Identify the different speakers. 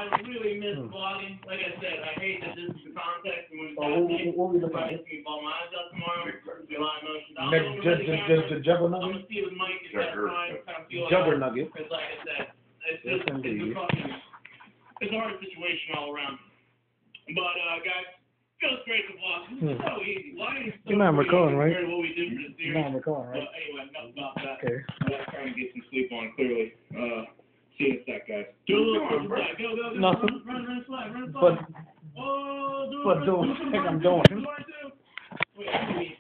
Speaker 1: I really miss vlogging. Like I said, I hate that this is the context. And when it's
Speaker 2: What we looking
Speaker 1: I
Speaker 2: at?
Speaker 1: can ball my eyes out tomorrow. Do a lot of motions.
Speaker 2: The jugger
Speaker 1: I'm
Speaker 2: nugget?
Speaker 1: gonna see with Mike and kind of feel
Speaker 2: Jugger nugget.
Speaker 1: because, like I said, it's
Speaker 2: Yes,
Speaker 1: just
Speaker 2: indeed.
Speaker 1: it's a hard situation all around. But guys, feels great to vlog. It's so easy. Vlogging is so
Speaker 2: You're not recording, right?
Speaker 1: compared to what we do for the series.
Speaker 2: You're not recording, right?
Speaker 1: But anyway, enough about that.
Speaker 2: Okay.
Speaker 1: I'm trying to get some sleep on, clearly. See you in a sec, guys. Do a little front slide. Go.
Speaker 2: Nothing.
Speaker 1: Run slide.
Speaker 2: But
Speaker 1: Oh, do
Speaker 2: do what the heck I'm doing.
Speaker 1: Wait,